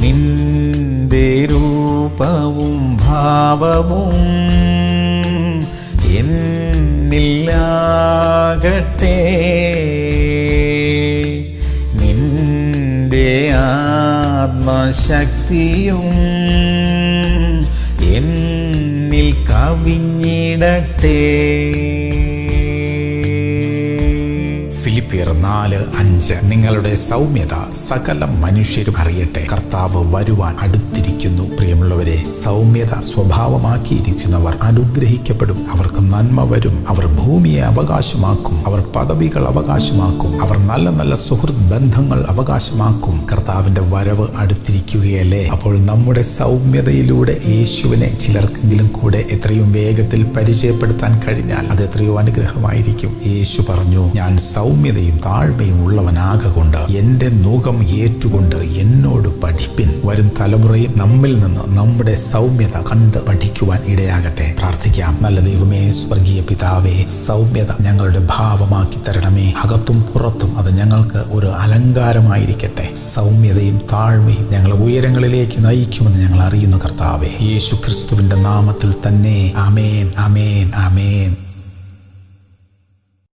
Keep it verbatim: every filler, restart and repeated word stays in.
നിന്റെ രൂപവും ഭാവവും എന്നില്ലാകട്ടെ. നിന്റെ ആത്മശക്തിയും എന്നിൽ കവിഞ്ഞിടട്ടെ. ഫിലിപ്പിയർ നാല് അഞ്ച്. നിങ്ങളുടെ സൗമ്യത സകല മനുഷ്യരും അറിയട്ടെ, കർത്താവ് വരുവാൻ അടുത്തിരിക്കുന്നു. പ്രിയമുള്ളവരെ, സൗമ്യത സ്വഭാവമാക്കിയിരിക്കുന്നവർ അനുഗ്രഹിക്കപ്പെടും. അവർക്ക് നന്മ വരും. അവർ ഭൂമിയെ അവകാശമാക്കും. അവർ പദവികൾ അവകാശമാക്കും. അവർ നല്ല നല്ല സുഹൃത്ത് ബന്ധങ്ങൾ അവകാശമാക്കും. കർത്താവിന്റെ വരവ് അടുത്തിരിക്കുകയല്ലേ. അപ്പോൾ നമ്മുടെ സൗമ്യതയിലൂടെ യേശുവിനെ ചിലർക്കെങ്കിലും കൂടെ എത്രയും വേഗത്തിൽ പരിചയപ്പെടുത്താൻ കഴിഞ്ഞാൽ അത് എത്രയോ അനുഗ്രഹമായിരിക്കും. യേശു പറഞ്ഞു, ഞാൻ സൗമ്യതയും താഴ്മയും ഉള്ളവനാകൊണ്ട് എന്റെ നുകം ഏറ്റുകൊണ്ട് എന്നോട് പഠിപ്പിൻ. വരും തലമുറയും നമ്മിൽ നിന്ന് നമ്മുടെ സൗമ്യത കണ്ട് പഠിക്കുവാൻ ഇടയാകട്ടെ. പ്രാർത്ഥിക്കാം. നല്ല ദൈവമേ, സ്വർഗീയ പിതാവേ, സൗമ്യത ഞങ്ങളുടെ ഭാവമാക്കി തരണമേ. അകത്തും പുറത്തും അത് ഞങ്ങൾക്ക് ഒരു അലങ്കാരമായിരിക്കട്ടെ. സൗമ്യതയും താഴ്മയും ഞങ്ങളെ ഉയരങ്ങളിലേക്ക് നയിക്കുമെന്ന് ഞങ്ങൾ അറിയുന്നു കർത്താവേ. യേശു ക്രിസ്തുവിന്റെ നാമത്തിൽ തന്നെ. ആമേൻ, ആമേൻ, ആമേൻ.